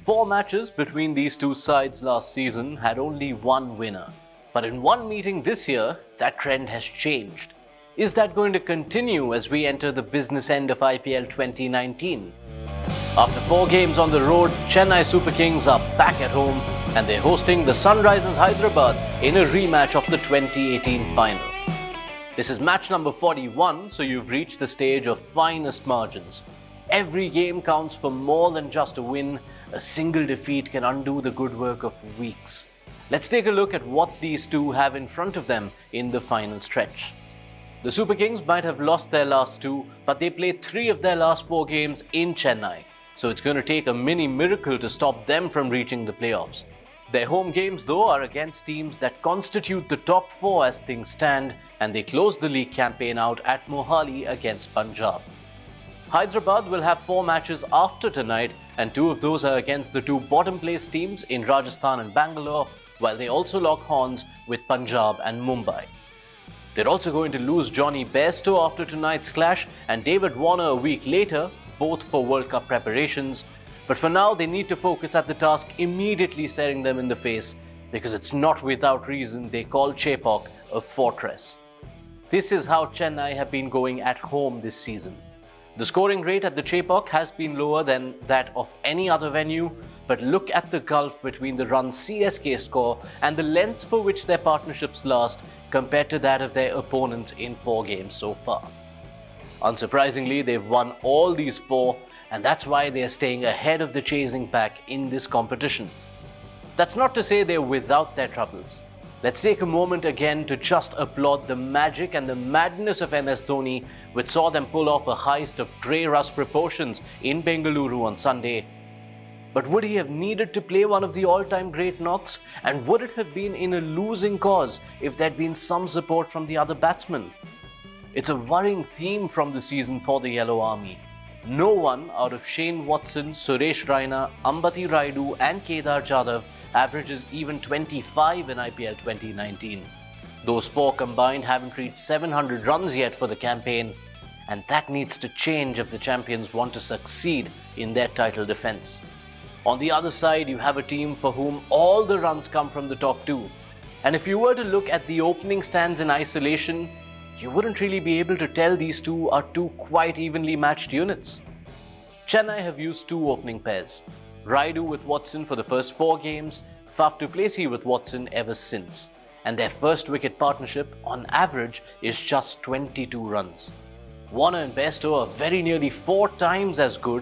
4 matches between these two sides last season had only one winner. But in one meeting this year, that trend has changed. Is that going to continue as we enter the business end of IPL 2019? After 4 games on the road, Chennai Super Kings are back at home and they're hosting the Sunrisers Hyderabad in a rematch of the 2018 final. This is match number 41, so you've reached the stage of finest margins. Every game counts for more than just a win. A single defeat can undo the good work of weeks. Let's take a look at what these two have in front of them in the final stretch. The Super Kings might have lost their last 2, but they played 3 of their last 4 games in Chennai, so it's going to take a mini miracle to stop them from reaching the playoffs. Their home games, though, are against teams that constitute the top 4 as things stand, and they close the league campaign out at Mohali against Punjab. Hyderabad will have 4 matches after tonight, and 2 of those are against the 2 bottom place teams in Rajasthan and Bangalore, while they also lock horns with Punjab and Mumbai. They're also going to lose Johnny Bairstow after tonight's clash and David Warner a week later, both for World Cup preparations. But for now, they need to focus at the task immediately staring them in the face, because it's not without reason they call Chepauk a fortress. This is how Chennai have been going at home this season. The scoring rate at the Chepauk has been lower than that of any other venue, but look at the gulf between the runs CSK score and the lengths for which their partnerships last compared to that of their opponents in 4 games so far. Unsurprisingly, they've won all these 4, and that's why they are staying ahead of the chasing pack in this competition. That's not to say they're without their troubles. Let's take a moment again to just applaud the magic and the madness of MS Dhoni, which saw them pull off a heist of grey rust proportions in Bengaluru on Sunday. But would he have needed to play one of the all-time great knocks? And would it have been in a losing cause if there'd been some support from the other batsmen? It's a worrying theme from the season for the Yellow Army. No one out of Shane Watson, Suresh Raina, Ambati Rayudu and Kedar Jadhav averages even 25 in IPL 2019. Those 4 combined haven't reached 700 runs yet for the campaign, and that needs to change if the champions want to succeed in their title defence. On the other side, you have a team for whom all the runs come from the top 2. And if you were to look at the opening stands in isolation, you wouldn't really be able to tell these two are 2 quite evenly matched units. Chennai have used 2 opening pairs. Rayudu with Watson for the first 4 games, Faf du Plessis with Watson ever since. And their first wicket partnership, on average, is just 22 runs. Warner and Bairstow are very nearly 4 times as good.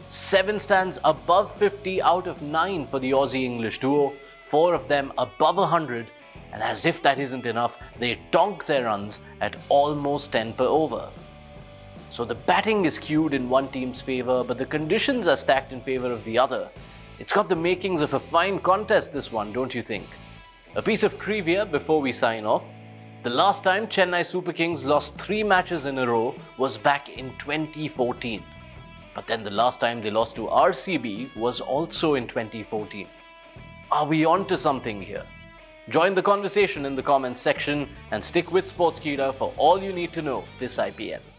7 stands above 50 out of 9 for the Aussie-English duo, 4 of them above 100, and as if that isn't enough, they donk their runs at almost 10 per over. So the batting is skewed in one team's favour, but the conditions are stacked in favour of the other. It's got the makings of a fine contest, this one, don't you think? A piece of trivia before we sign off. The last time Chennai Super Kings lost 3 matches in a row was back in 2014. But then the last time they lost to RCB was also in 2014. Are we on to something here? Join the conversation in the comments section and stick with Sportskeeda for all you need to know this IPL.